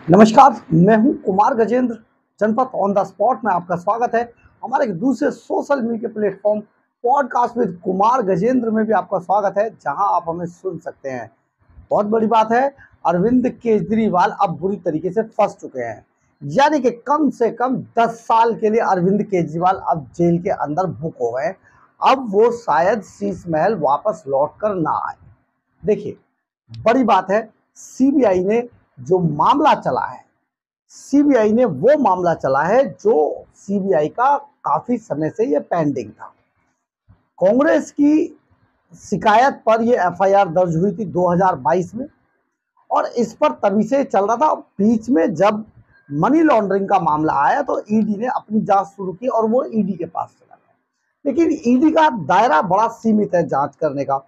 नमस्कार, मैं हूं कुमार गजेंद्र। जनपद ऑन द स्पॉट में आपका स्वागत है। हमारे एक दूसरे social media platform podcast with Kumar Gajendra में भी आपका स्वागत है, जहां आप हमें सुन सकते हैं। बहुत बड़ी बात है, अरविंद केजरीवाल अब बुरी तरीके से फंस चुके हैं। यानी कि कम से कम 10 साल के लिए अरविंद केजरीवाल अब जेल के अंदर बुक हो गए। अब वो शायद शीश महल वापस लौट कर ना आए। देखिए, बड़ी बात है, सीबीआई ने जो मामला चला है, सीबीआई ने वो मामला चला है जो सीबीआई का काफी समय से ये पेंडिंग था। कांग्रेस की शिकायत पर ये एफआईआर दर्ज हुई थी 2022 में, और इस पर तभी से चल रहा था। बीच में जब मनी लॉन्ड्रिंग का मामला आया तो ईडी ने अपनी जांच शुरू की और वो ईडी के पास चला गया। लेकिन ईडी का दायरा बड़ा सीमित है जांच करने का,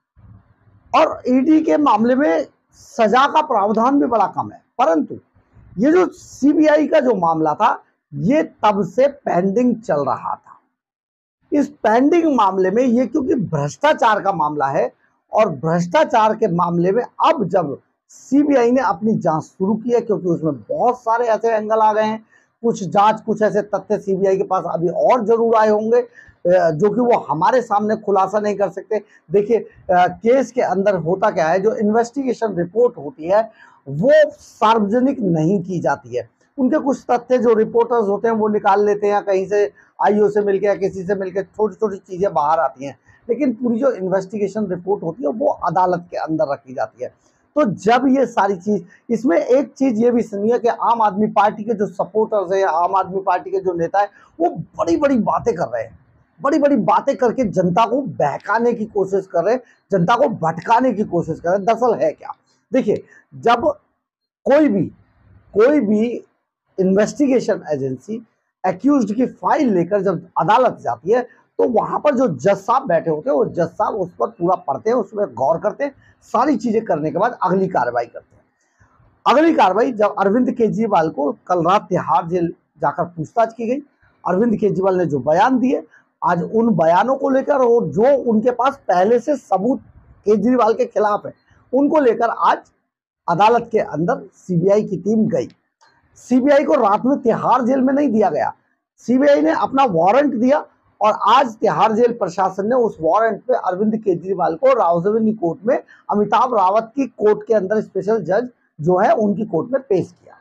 और ईडी के मामले में सजा का प्रावधान भी बड़ा कम है। परंतु ये जो सीबीआई का जो मामला था, ये तब से पेंडिंग चल रहा था। इस पेंडिंग मामले में ये क्योंकि भ्रष्टाचार का मामला है, और भ्रष्टाचार के मामले में अब जब सीबीआई ने अपनी जांच शुरू की है, क्योंकि उसमें बहुत सारे ऐसे एंगल आ गए हैं, कुछ ऐसे तथ्य सीबीआई के पास अभी और जरूर आए होंगे जो कि वो हमारे सामने खुलासा नहीं कर सकते। देखिए, केस के अंदर होता क्या है, जो इन्वेस्टिगेशन रिपोर्ट होती है वो सार्वजनिक नहीं की जाती है। उनके कुछ तथ्य जो रिपोर्टर्स होते हैं वो निकाल लेते हैं, कहीं से आईओ से मिलकर या किसी से मिलकर छोटी छोटी चीजें बाहर आती हैं। लेकिन पूरी जो इन्वेस्टिगेशन रिपोर्ट होती है वो अदालत के अंदर रखी जाती है। तो जब ये सारी चीज, इसमें एक चीज ये भी सुनिए कि आम आदमी पार्टी के जो सपोर्टर्स हैं, आम आदमी पार्टी के जो नेता है, वो बड़ी बड़ी बातें कर रहे हैं, बड़ी बड़ी बातें करके जनता को बहकाने की कोशिश कर रहे हैं, जनता को भटकाने की कोशिश कर रहे हैं। दरअसल है क्या, देखिए, जब कोई भी इन्वेस्टिगेशन एजेंसी एक्यूज्ड की फाइल लेकर जब अदालत जाती है, तो वहां पर जो जज साहब बैठे होते हैं, वो जज साहब उस पर पूरा पढ़ते हैं, उसमें गौर करते हैं, सारी चीजें करने के बाद अगली कार्रवाई करते हैं। अगली कार्रवाई जब अरविंद केजरीवाल को कल रात तिहाड़ जेल जाकर पूछताछ की गई, अरविंद केजरीवाल ने जो बयान दिए, आज उन बयानों को लेकर और जो उनके पास पहले से सबूत केजरीवाल के खिलाफ है, उनको लेकर आज अदालत के अंदर सीबीआई की टीम गई। सीबीआई को रात में तिहाड़ जेल में नहीं दिया गया, सीबीआई ने अपना वारंट दिया, और आज तिहाड़ जेल प्रशासन ने उस वारंट पे अरविंद केजरीवाल को रावजोनी कोर्ट में, अमिताभ रावत की कोर्ट के अंदर स्पेशल जज जो है उनकी कोर्ट में पेश किया।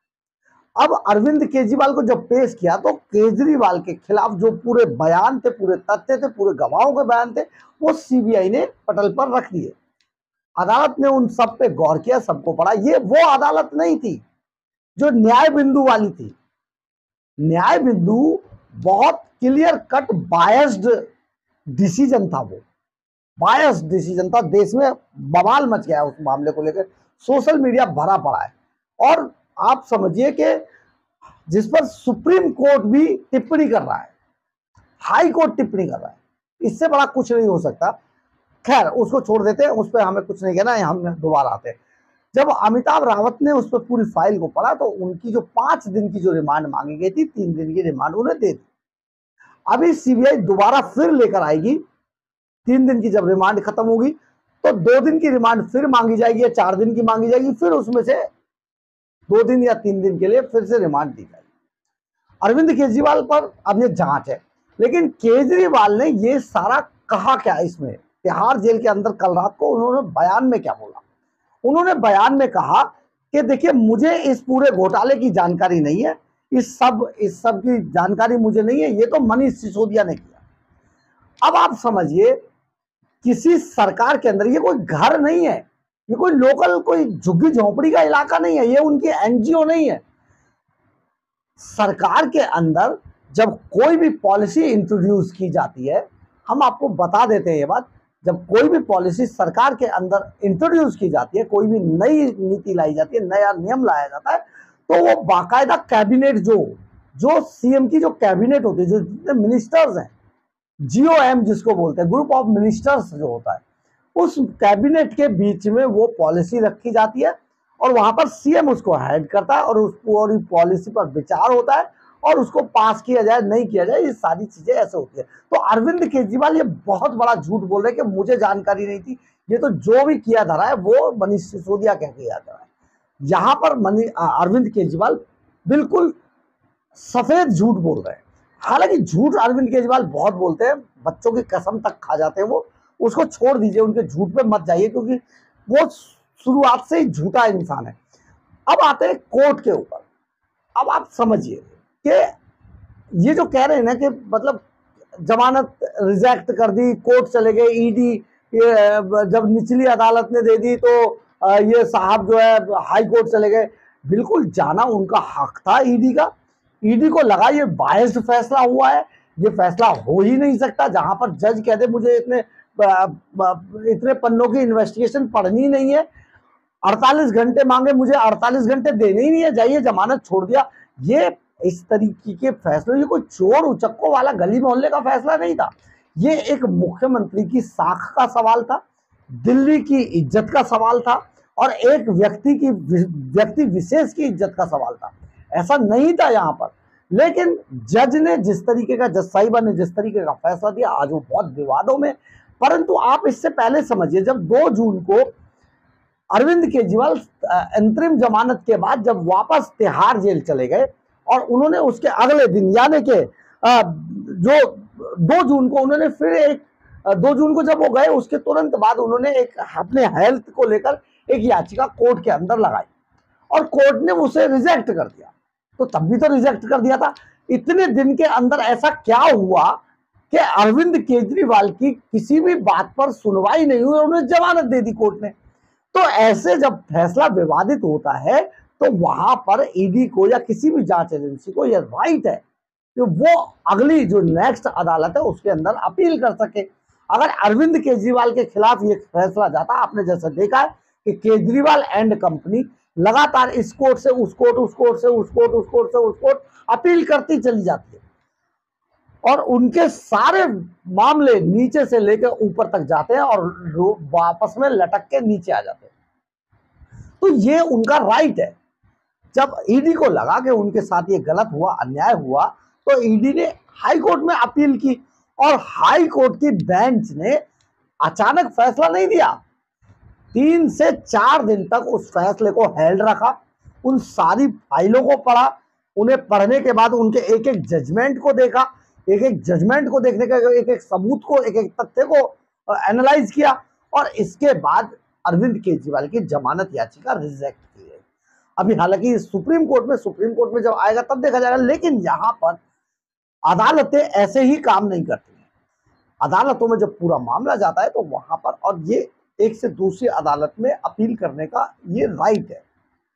अब अरविंद केजरीवाल को जब पेश किया तो केजरीवाल के खिलाफ जो पूरे बयान थे, पूरे तथ्य थे, पूरे गवाहों के बयान थे, वो सीबीआई ने पटल पर रख दिए। अदालत ने उन सब पे गौर किया, सबको पढ़ा। ये वो अदालत नहीं थी जो न्याय बिंदु वाली थी। न्याय बिंदु बहुत क्लियर कट बायस्ड डिसीजन था, वो बायस्ड डिसीजन था। देश में बवाल मच गया उस मामले को लेकर, सोशल मीडिया भरा पड़ा है। और आप समझिए कि जिस पर सुप्रीम कोर्ट भी टिप्पणी कर रहा है, हाई कोर्ट टिप्पणी कर रहा है, इससे बड़ा कुछ नहीं हो सकता। खैर, उसको छोड़ देते हैं, उस पर हमें कुछ नहीं कहना है, हम दोबारा आते हैं। जब अमिताभ रावत ने उस पर पूरी फाइल को पढ़ा तो उनकी जो 5 दिन की जो रिमांड मांगी गई थी, 3 दिन की रिमांड उन्हें दे दी। अभी सीबीआई दोबारा फिर लेकर आएगी, 3 दिन की जब रिमांड खत्म होगी तो 2 दिन की रिमांड फिर मांगी जाएगी या 4 दिन की मांगी जाएगी, फिर उसमें से 2 दिन या 3 दिन के लिए फिर से रिमांड दी जाएगी। अरविंद केजरीवाल पर अब ये जांच है, लेकिन केजरीवाल ने ये सारा कहा क्या इसमें, तिहाड़ जेल के अंदर कल रात को उन्होंने बयान में क्या बोला? उन्होंने बयान में कहा कि देखिए, मुझे इस पूरे घोटाले की जानकारी नहीं है, इस सब की जानकारी मुझे नहीं है, ये तो मनीष सिसोदिया ने किया। अब आप समझिए, किसी सरकार के अंदर, ये कोई घर नहीं है, ये कोई लोकल कोई झुग्गी झोंपड़ी का इलाका नहीं है, ये उनकी एनजीओ नहीं है। सरकार के अंदर जब कोई भी पॉलिसी इंट्रोड्यूस की जाती है, हम आपको बता देते हैं ये बात, जब कोई भी पॉलिसी सरकार के अंदर इंट्रोड्यूस की जाती है, कोई भी नई नीति लाई जाती है, नया नियम लाया जाता है, तो वो बाकायदा कैबिनेट जो सीएम की जो कैबिनेट होती है, जो जितने मिनिस्टर्स हैं, जीओएम जिसको बोलते हैं, ग्रुप ऑफ मिनिस्टर्स जो होता है, उस कैबिनेट के बीच में वो पॉलिसी रखी जाती है, और वहां पर सीएम उसको हेड करता है, और उस पूरी पॉलिसी पर विचार होता है, और उसको पास किया जाए नहीं किया जाए, ये सारी चीजें ऐसे होती है। तो अरविंद केजरीवाल ये बहुत बड़ा झूठ बोल रहे हैं कि मुझे जानकारी नहीं थी, ये तो जो भी किया धरा है वो मनीष सिसोदिया कह के किया धरा है। यहाँ पर अरविंद केजरीवाल बिल्कुल सफेद झूठ बोल रहे हैं। हालांकि झूठ अरविंद केजरीवाल बहुत बोलते हैं, बच्चों की कसम तक खा जाते हैं वो, उसको छोड़ दीजिए, उनके झूठ पे मत जाइए, क्योंकि वो शुरुआत से ही झूठा इंसान है। अब आते हैं कोर्ट के ऊपर। अब आप समझिए कि ये जो कह रहे हैं ना कि मतलब जमानत रिजेक्ट कर दी, कोर्ट चले गए, ईडी जब निचली अदालत ने दे दी तो ये साहब जो है हाई कोर्ट चले गए। बिल्कुल जाना उनका हक था ईडी का। ईडी को लगा ये बायस्ड फैसला हुआ है, ये फैसला हो ही नहीं सकता। जहां पर जज कहते मुझे इतने पन्नों की इन्वेस्टिगेशन पढ़नी नहीं है, 48 घंटे मांगे, मुझे 48 घंटे देने ही नहीं है, जाइए जमानत छोड़ दिया। ये इस तरीके के फैसले, ये कोई चोर उचक्कों वाला गली मोहल्ले का फैसला नहीं था। ये एक मुख्यमंत्री की साख का सवाल था, दिल्ली की इज्जत का सवाल था, और एक व्यक्ति विशेष की इज्जत का सवाल था। ऐसा नहीं था यहाँ पर। लेकिन जज साहिबा ने जिस तरीके का फैसला दिया, आज वो बहुत विवादों में। परंतु आप इससे पहले समझिए, जब 2 जून को अरविंद केजरीवाल अंतरिम जमानत के बाद जब वापस तिहाड़ जेल चले गए, और उन्होंने उसके अगले दिन यानी कि जो 2 जून को उन्होंने फिर 2 जून को जब वो गए, उसके तुरंत बाद उन्होंने एक अपने हेल्थ को लेकर एक याचिका कोर्ट के अंदर लगाई, और कोर्ट ने उसे रिजेक्ट कर दिया। तो तब भी तो रिजेक्ट कर दिया था। इतने दिन के अंदर ऐसा क्या हुआ कि अरविंद केजरीवाल की किसी भी बात पर सुनवाई नहीं हुई, उन्हें जमानत दे दी कोर्ट ने। तो ऐसे जब फैसला विवादित होता है, तो वहां पर ईडी को या किसी भी जांच एजेंसी को यह राइट है कि वो अगली जो नेक्स्ट अदालत है उसके अंदर अपील कर सके। अगर अरविंद केजरीवाल के खिलाफ ये फैसला जाता, आपने जैसा देखा है कि केजरीवाल एंड कंपनी लगातार इस कोर्ट से उस कोर्ट, उस कोर्ट से उस कोर्ट, उस कोर्ट से उस कोर्ट अपील करती चली जाती है, और उनके सारे मामले नीचे से लेकर ऊपर तक जाते हैं और वापस में लटक के नीचे आ जाते हैं। तो ये उनका राइट है। जब ईडी को लगा कि उनके साथ ये गलत हुआ, अन्याय हुआ, तो ईडी ने हाई कोर्ट में अपील की, और हाई कोर्ट की बेंच ने अचानक फैसला नहीं दिया। 3 से 4 दिन तक उस फैसले को हेल्ड रखा, उन सारी फाइलों को पढ़ा, उन्हें पढ़ने के बाद उनके एक एक जजमेंट को देखा, एक एक जजमेंट को देखने का एक एक सबूत को, एक एक तथ्य को एनालाइज किया, और इसके बाद अरविंद केजरीवाल की जमानत याचिका रिजेक्ट की गई। अभी हालांकि सुप्रीम कोर्ट में जब आएगा तब देखा जाएगा। लेकिन यहाँ पर अदालतें ऐसे ही काम नहीं करती हैं। अदालतों में जब पूरा मामला जाता है तो वहां पर, और ये एक से दूसरी अदालत में अपील करने का ये राइट है,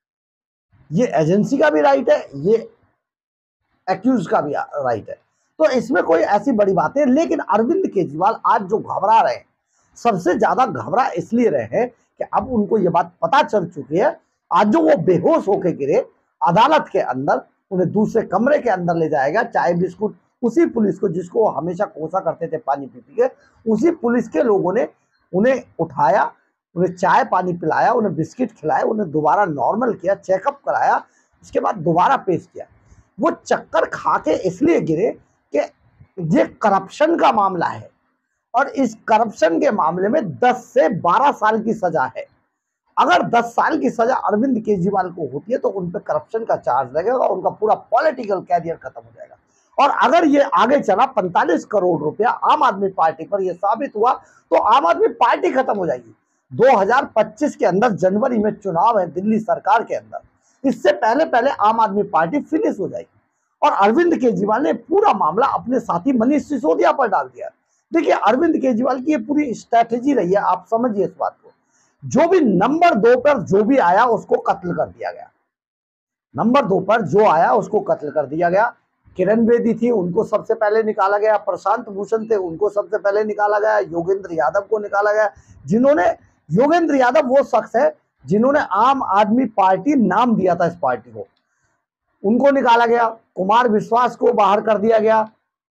ये एजेंसी का भी राइट है, ये एक्यूज का भी राइट है। तो इसमें कोई ऐसी बड़ी बात है। लेकिन अरविंद केजरीवाल आज जो घबरा रहे हैं, सबसे ज्यादा घबरा इसलिए रहे हैं कि अब उनको ये बात पता चल चुकी है। आज जो वो बेहोश होके गिरे अदालत के अंदर, उन्हें दूसरे कमरे के अंदर ले जाएगा, चाय बिस्कुट उसी पुलिस को जिसको वो हमेशा कोसा करते थे पानी पी पी के, उसी पुलिस के लोगों ने उन्हें उठाया, उन्हें चाय पानी पिलाया, उन्हें बिस्किट खिलाए, उन्हें दोबारा नॉर्मल किया, चेकअप कराया, उसके बाद दोबारा पेश किया। वो चक्कर खा के इसलिए गिरे कि ये करप्शन का मामला है, और इस करप्शन के मामले में 10 से 12 साल की सजा है। अगर 10 साल की सजा अरविंद केजरीवाल को होती है तो उन पर करप्शन का चार्ज लगेगा, उनका पूरा पॉलिटिकल कैरियर खत्म हो जाएगा। और अगर ये आगे चला 45 करोड़ रुपया आम आदमी पार्टी पर यह साबित हुआ, तो आम आदमी पार्टी खत्म हो जाएगी। 2025 के अंदर जनवरी में चुनाव है दिल्ली सरकार के अंदर, इससे पहले पहले आम आदमी पार्टी फिनिश हो जाएगी। और अरविंद केजरीवाल ने पूरा मामला अपने साथी मनीष सिसोदिया पर डाल दिया। देखिए, अरविंद केजरीवाल की ये पूरी स्ट्रैटेजी रही है, आप समझिए इस बात को। जो भी नंबर 2 पर जो भी आया उसको कत्ल कर दिया गया। नंबर 2 पर जो आया उसको कत्ल कर दिया गया। किरण बेदी थी, उनको सबसे पहले निकाला गया। प्रशांत भूषण थे, उनको सबसे पहले निकाला गया। योगेंद्र यादव को निकाला गया, योगेंद्र यादव वो शख्स है जिन्होंने आम आदमी पार्टी नाम दिया था इस पार्टी को, उनको निकाला गया। कुमार विश्वास को बाहर कर दिया गया।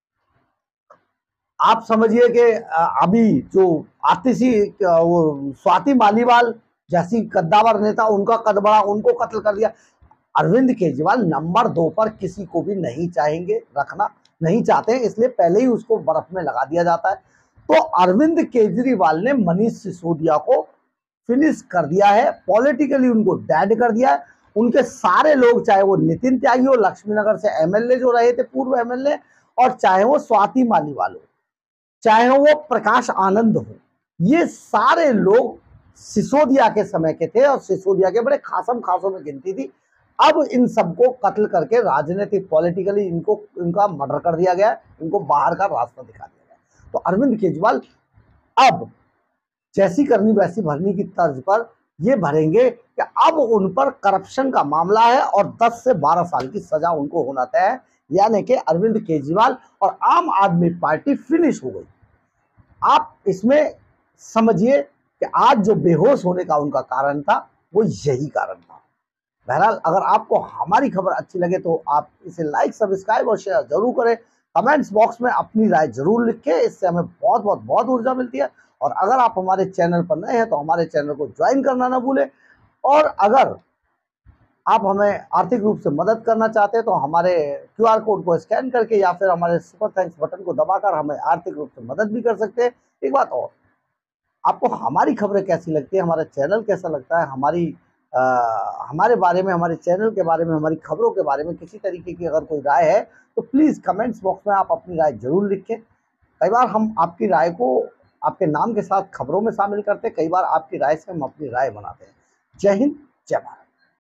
आप समझिए कि अभी जो आतिशी वो स्वाति मालीवाल जैसी कद्दावर नेता, उनका कद बढ़ा, उनको कत्ल कर दिया। अरविंद केजरीवाल नंबर 2 पर किसी को भी नहीं चाहेंगे, रखना नहीं चाहते हैं, इसलिए पहले ही उसको बर्फ में लगा दिया जाता है। तो अरविंद केजरीवाल ने मनीष सिसोदिया को फिनिश कर दिया है, पॉलिटिकली उनको डेड कर दिया है। उनके सारे लोग, चाहे वो नितिन त्यागी हो, लक्ष्मीनगर से एमएलए जो रहे थे, पूर्व एमएलए, और चाहे वो स्वाति मालीवाल हो, चाहे वो प्रकाश आनंद हो, ये सारे लोग सिसोदिया के समय के थे और सिसोदिया के बड़े खासम खासों में गिनती थी। अब इन सबको कत्ल करके राजनीतिक पॉलिटिकली इनका मर्डर कर दिया गया, इनको बाहर का रास्ता दिखा दिया गया। तो अरविंद केजरीवाल अब जैसी करनी वैसी भरनी की तर्ज पर ये भरेंगे कि अब उन पर करप्शन का मामला है और 10 से 12 साल की सजा उनको होना तय है, यानी कि अरविंद केजरीवाल और आम आदमी पार्टी फिनिश हो गई। आप इसमें समझिए कि आज जो बेहोश होने का उनका कारण था वो यही कारण था। बहरहाल, अगर आपको हमारी खबर अच्छी लगे तो आप इसे लाइक, सब्सक्राइब और शेयर जरूर करें। कमेंट्स बॉक्स में अपनी राय जरूर लिखें, इससे हमें बहुत ऊर्जा मिलती है। और अगर आप हमारे चैनल पर नए हैं तो हमारे चैनल को ज्वाइन करना ना भूलें। और अगर आप हमें आर्थिक रूप से मदद करना चाहते हैं तो हमारे क्यूआर कोड को स्कैन करके या फिर हमारे सुपर थैंक्स बटन को दबाकर हमें आर्थिक रूप से मदद भी कर सकते हैं। एक बात और, आपको हमारी खबरें कैसी लगती है, हमारा चैनल कैसा लगता है, हमारे बारे में, हमारे चैनल के बारे में, हमारी खबरों के बारे में किसी तरीके की अगर कोई राय है तो प्लीज़ कमेंट्स बॉक्स में आप अपनी राय जरूर लिखें। कई बार हम आपकी राय को आपके नाम के साथ खबरों में शामिल करते हैं, कई बार आपकी राय से हम अपनी राय बनाते हैं। जय हिंद, जय भारत।